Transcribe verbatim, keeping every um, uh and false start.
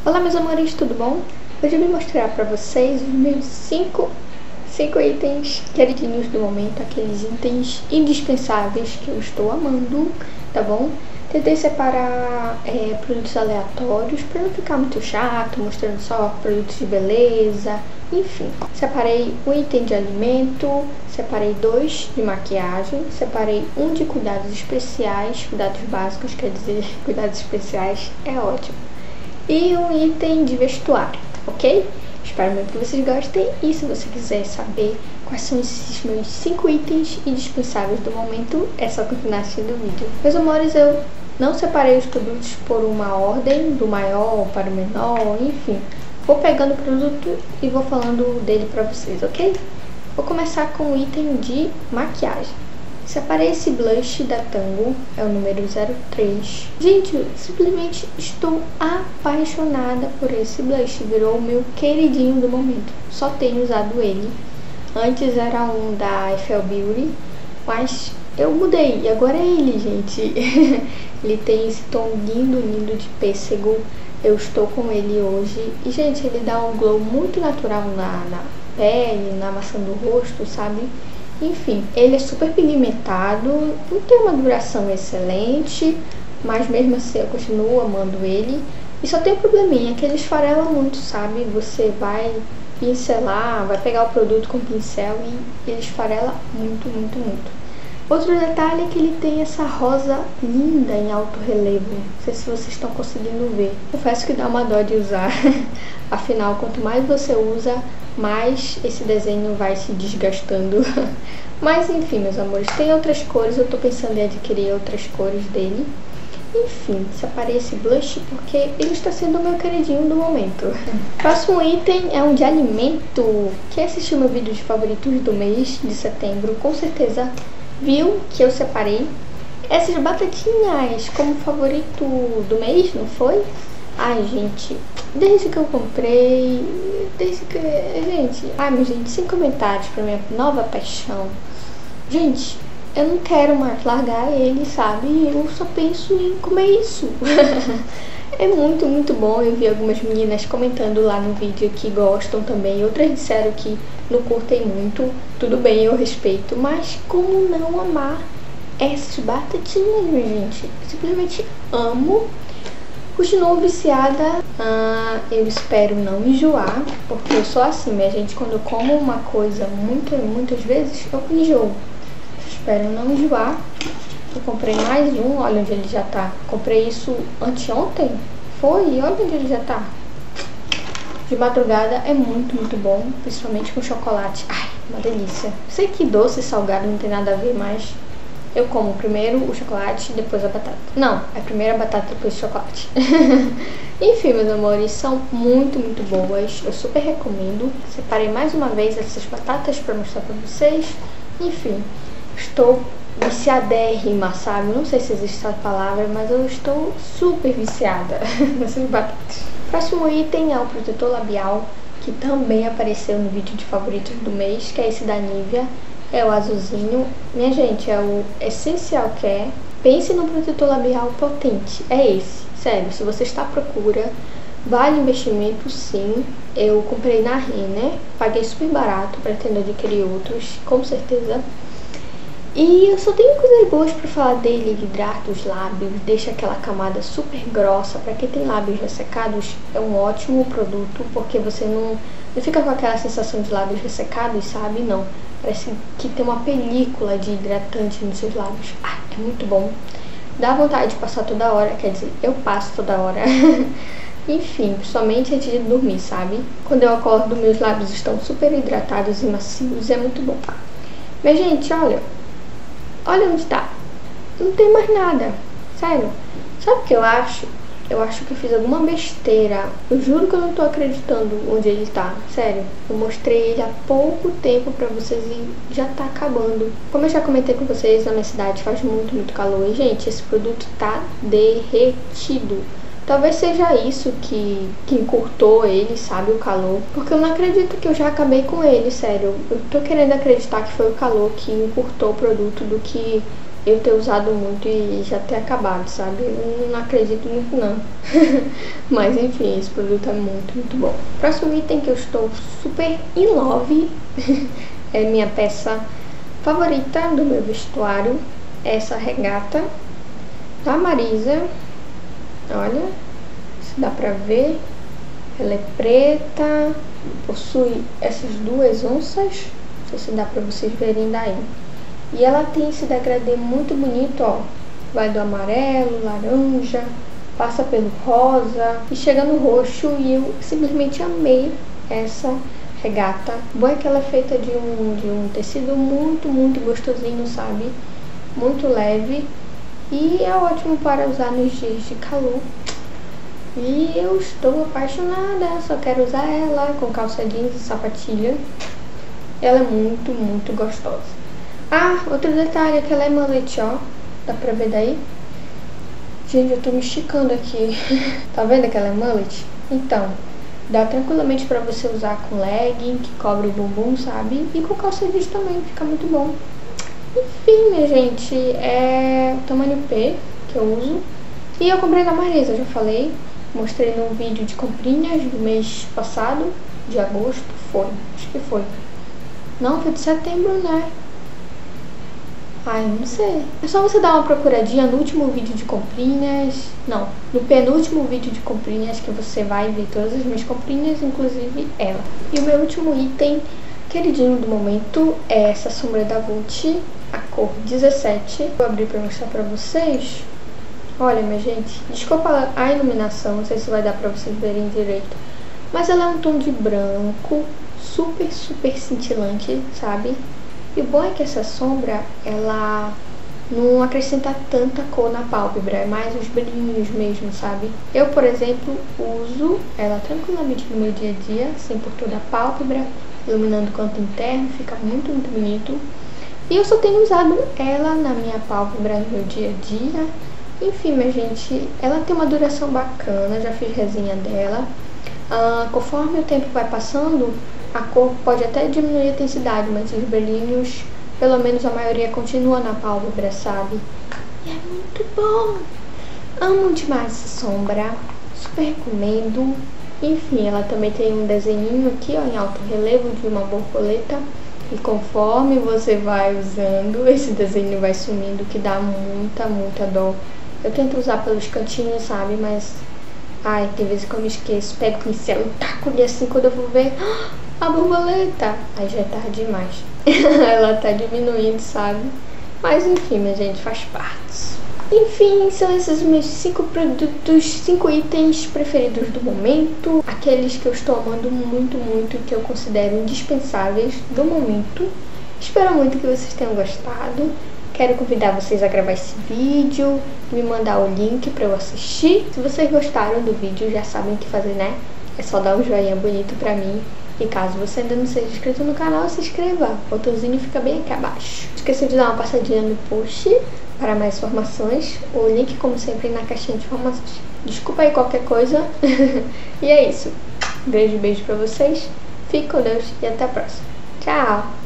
Olá meus amores, tudo bom? Hoje eu vim mostrar pra vocês os meus cinco itens queridinhos do momento, aqueles itens indispensáveis que eu estou amando, tá bom? Tentei separar é, produtos aleatórios para não ficar muito chato, mostrando só produtos de beleza, enfim. Separei um item de alimento, separei dois de maquiagem, separei um de cuidados especiais, cuidados básicos, quer dizer, cuidados especiais é ótimo. E um item de vestuário, ok? Espero muito que vocês gostem e se você quiser saber quais são esses meus cinco itens indispensáveis do momento, é só continuar assistindo o vídeo. Meus amores, eu não separei os produtos por uma ordem, do maior para o menor, enfim. Vou pegando o produto e vou falando dele pra vocês, ok? Vou começar com o item de maquiagem. Separei esse blush da Tango, é o número zero três. Gente, eu simplesmente estou apaixonada por esse blush, virou o meu queridinho do momento. Só tenho usado ele. Antes era um da F L Beauty, mas eu mudei e agora é ele, gente. Ele tem esse tom lindo, lindo de pêssego. Eu estou com ele hoje e, gente, ele dá um glow muito natural na, na pele, na maçã do rosto, sabe? Enfim, ele é super pigmentado, não tem uma duração excelente, mas mesmo assim eu continuo amando ele. E só tem um probleminha, que ele esfarela muito, sabe? Você vai pincelar, vai pegar o produto com pincel e ele esfarela muito, muito, muito. Outro detalhe é que ele tem essa rosa linda em alto relevo. Não sei se vocês estão conseguindo ver. Confesso que dá uma dó de usar. Afinal, quanto mais você usa, mais esse desenho vai se desgastando. Mas enfim, meus amores, tem outras cores. Eu tô pensando em adquirir outras cores dele. Enfim, separei esse blush porque ele está sendo o meu queridinho do momento. Próximo item é um de alimento. Quem assistiu meu vídeo de favoritos do mês de setembro, com certeza viu que eu separei essas batatinhas como favorito do mês, não foi? Ai, gente, desde que eu comprei, desde que... Gente, ai, meu gente, sem comentários pra minha nova paixão. Gente, eu não quero mais largar ele, sabe? Eu só penso em comer isso. É muito, muito bom. Eu vi algumas meninas comentando lá no vídeo que gostam também. Outras disseram que não curtem muito. Tudo bem, eu respeito. Mas como não amar essas batatinhas, minha gente? Eu simplesmente amo. Continuo viciada. Ah, eu espero não enjoar. Porque eu sou assim, minha gente. Quando eu como uma coisa muitas, muitas vezes, eu enjoo. Espero não enjoar. Eu comprei mais um, olha onde ele já tá. Comprei isso anteontem, foi? Olha onde ele já tá. De madrugada é muito, muito bom, principalmente com chocolate. Ai, uma delícia. Sei que doce e salgado não tem nada a ver, mas eu como primeiro o chocolate e depois a batata. Não, é primeiro a batata e depois o chocolate. Enfim, meus amores, são muito, muito boas. Eu super recomendo. Separei mais uma vez essas batatas pra mostrar pra vocês. Enfim, estou viciadérrima, sabe? Não sei se existe essa palavra, mas eu estou super viciada nessas batatas. Próximo item é o protetor labial, que também apareceu no vídeo de favoritos do mês, que é esse da Nivea. É o azulzinho. Minha gente, é o Essential Care. Pense num protetor labial potente. É esse. Sério, se você está à procura, vale investimento sim. Eu comprei na Renner, paguei super barato, pretendo adquirir outros, com certeza. E eu só tenho coisas boas pra falar dele. Ele hidrata os lábios, deixa aquela camada super grossa. Pra quem tem lábios ressecados, é um ótimo produto, porque você não, não fica com aquela sensação de lábios ressecados, sabe? Não, parece que tem uma película de hidratante nos seus lábios. Ah, é muito bom. Dá vontade de passar toda hora, quer dizer, eu passo toda hora. Enfim, principalmente antes de dormir, sabe? Quando eu acordo, meus lábios estão super hidratados e macios, é muito bom. Mas, gente, olha... Olha onde tá. Não tem mais nada. Sério. Sabe o que eu acho? Eu acho que eu fiz alguma besteira. Eu juro que eu não tô acreditando onde ele tá. Sério. Eu mostrei ele há pouco tempo pra vocês e já tá acabando. Como eu já comentei com vocês, na minha cidade faz muito, muito calor. E, gente, esse produto tá derretido. Talvez seja isso que, que encurtou ele, sabe, o calor. Porque eu não acredito que eu já acabei com ele, sério. Eu tô querendo acreditar que foi o calor que encurtou o produto do que eu ter usado muito e já ter acabado, sabe? Eu não acredito muito não. Mas enfim, esse produto é muito, muito bom. Próximo item que eu estou super in love é minha peça favorita do meu vestuário. Essa regata da Marisa. Olha, se dá pra ver. Ela é preta, possui essas duas onças. Não sei se dá pra vocês verem daí. E ela tem esse degradê muito bonito, ó. Vai do amarelo, laranja, passa pelo rosa e chega no roxo. E eu simplesmente amei essa regata. Bom é que ela é feita de um, de um tecido muito, muito gostosinho, sabe? Muito leve. E é ótimo para usar nos dias de calor. E eu estou apaixonada. Só quero usar ela com calça jeans e sapatilha. Ela é muito, muito gostosa. Ah, outro detalhe é que ela é mullet, ó. Dá pra ver daí? Gente, eu tô me esticando aqui. Tá vendo que ela é mullet? Então, dá tranquilamente pra você usar com legging, que cobre o bumbum, sabe? E com calça jeans também, fica muito bom. Enfim, minha gente, é o tamanho P que eu uso. E eu comprei na Marisa, já falei. Mostrei num vídeo de comprinhas do mês passado, de agosto, foi. Acho que foi. Não, foi de setembro, né? Ai, não sei. É só você dar uma procuradinha no último vídeo de comprinhas. Não, no penúltimo vídeo de comprinhas que você vai ver todas as minhas comprinhas, inclusive ela. E o meu último item, queridinho do momento, é essa sombra da Gucci, a cor dezessete. Vou abrir pra mostrar pra vocês. Olha, minha gente, desculpa a iluminação, não sei se vai dar pra vocês verem direito. Mas ela é um tom de branco, super, super cintilante, sabe? E o bom é que essa sombra, ela não acrescenta tanta cor na pálpebra, é mais os brilhinhos mesmo, sabe? Eu, por exemplo, uso ela tranquilamente no meu dia a dia, assim por toda a pálpebra, iluminando o canto interno, fica muito, muito bonito. E eu só tenho usado ela na minha pálpebra no meu dia a dia. Enfim, minha gente, ela tem uma duração bacana, já fiz resenha dela. Ah, conforme o tempo vai passando, a cor pode até diminuir a intensidade, mas os brilhinhos, pelo menos a maioria, continua na pálpebra, sabe? E é muito bom! Amo demais essa sombra, super recomendo. Enfim, ela também tem um desenhinho aqui, ó, em alto relevo de uma borboleta. E conforme você vai usando, esse desenho vai sumindo, que dá muita, muita dó. Eu tento usar pelos cantinhos, sabe? Mas, ai, tem vezes que eu me esqueço. Pego o pincel e taco ali assim, quando eu vou ver a borboleta. Aí já é tarde demais. Ela tá diminuindo, sabe? Mas enfim, minha gente, faz parte. Enfim, são esses meus cinco produtos, cinco itens preferidos do momento. Aqueles que eu estou amando muito, muito, que eu considero indispensáveis do momento. Espero muito que vocês tenham gostado. Quero convidar vocês a gravar esse vídeo, me mandar o link para eu assistir. Se vocês gostaram do vídeo, já sabem o que fazer, né? É só dar um joinha bonito pra mim. E caso você ainda não seja inscrito no canal, se inscreva. O botãozinho fica bem aqui abaixo. Não esqueça de dar uma passadinha no post para mais informações. O link, como sempre, na caixinha de informações. Desculpa aí qualquer coisa. E é isso. Beijo, beijo pra vocês. Fique com Deus e até a próxima. Tchau!